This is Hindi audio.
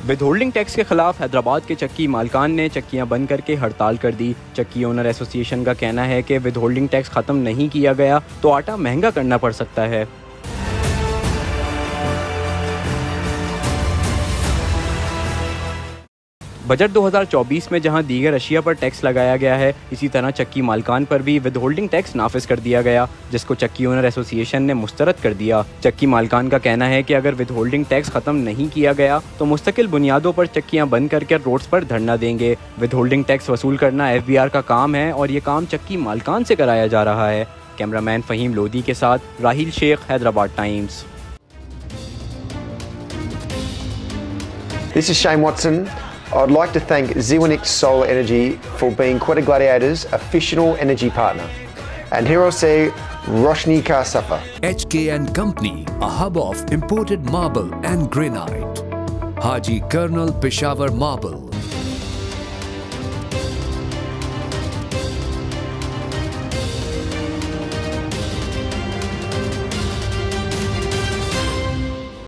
विदहोल्डिंग टैक्स के खिलाफ हैदराबाद के चक्की मालकान ने चक्कियां बंद करके हड़ताल कर दी। चक्की ओनर एसोसिएशन का कहना है कि विदहोल्डिंग टैक्स खत्म नहीं किया गया तो आटा महंगा करना पड़ सकता है। बजट 2024 में जहां दीगर अशिया पर टैक्स लगाया गया है, इसी तरह चक्की मालकान पर भी विदहोल्डिंग टैक्स नाफिज कर दिया गया, जिसको चक्की ओनर एसोसिएशन ने मुस्तरद कर दिया। चक्की मालकान का कहना है कि अगर विदहोल्डिंग टैक्स खत्म नहीं किया गया तो मुस्तकिल बुनियादों पर चक्कियां बंद करके रोड्स पर धरना देंगे। विदहोल्डिंग टैक्स वसूल करना FBR का काम है और ये काम चक्की मालकान से कराया जा रहा है। कैमरामैन फहीम लोधी के साथ Rahil Shaikh, Hyderabad times. This is Shane Watson. I'd like to thank Zewanix Solar Energy for being Quetta Gladiators' official energy partner. And here I'll say Roshni Ka Safa. HK and Company, a hub of imported marble and granite. Haji Colonel Peshawar Marble.